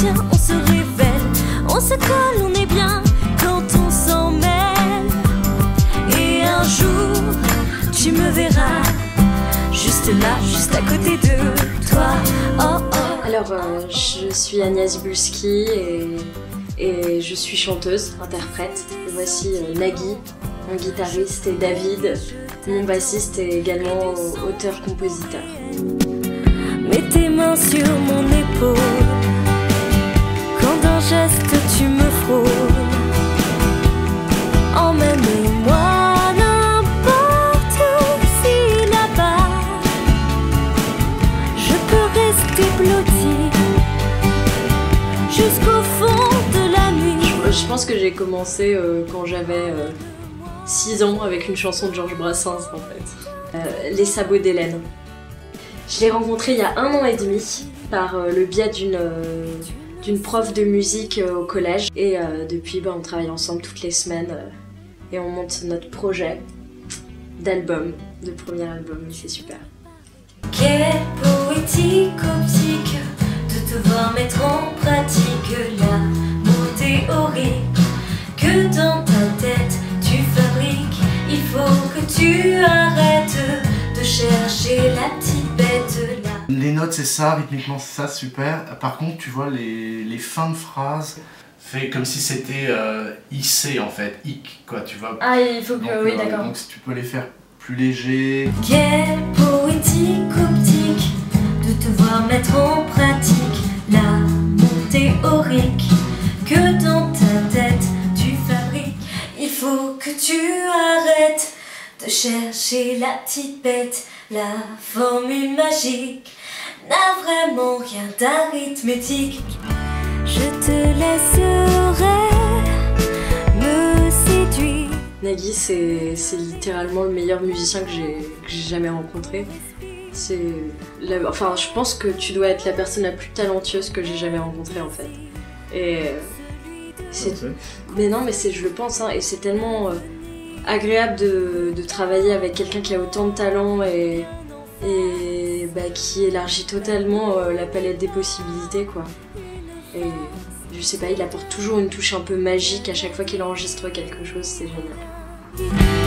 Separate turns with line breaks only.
tient, on se révèle, on se colle, on est bien quand on s'en mêle. Et un jour, tu me verras juste là, juste à côté de toi. Oh oh.
Alors, je suis Agnès Zibulski et je suis chanteuse, interprète. Et voici Nagui, mon guitariste, et David, mon bassiste et également auteur-compositeur.
Mets tes mains sur mon épaule, quand d'un geste tu me frôles. Emmène-moi n'importe où, si là-bas je peux rester blottie jusqu'au fond de la nuit.
Je pense que j'ai commencé quand j'avais 6 ans avec une chanson de Georges Brassens en fait. Les sabots d'Hélène. Je l'ai rencontré il y a 1 an et demi par le biais d'une prof de musique au collège. Et depuis, on travaille ensemble toutes les semaines et on monte notre projet d'album, de premier album, et c'est super.
Quelle poétique optique de te voir mettre en pratique la mon théorie que dans ta tête tu fabriques. Il faut que tu arrêtes de chercher la petite bête là.
Les notes c'est ça, rythmiquement c'est ça, super. Par contre tu vois les fins de phrases fait comme si c'était hissé en fait, hic quoi, tu vois.
Ah il faut que...
Donc,
oui d'accord.
Donc si tu peux les faire plus légers.
Quelle poétique optique de te voir mettre en pratique la mon théorique que dans ta tête tu fabriques. Il faut que tu arrêtes de chercher la petite bête. La formule magique n'a vraiment rien d'arithmétique. Je te laisserai me séduire.
Nagui c'est littéralement le meilleur musicien que j'ai jamais rencontré. Enfin je pense que tu dois être la personne la plus talentueuse que j'ai jamais rencontrée en fait. Et mais non mais je le pense hein, et c'est tellement agréable de travailler avec quelqu'un qui a autant de talent et qui élargit totalement la palette des possibilités quoi. Et je sais pas, il apporte toujours une touche un peu magique à chaque fois qu'il enregistre quelque chose, c'est génial.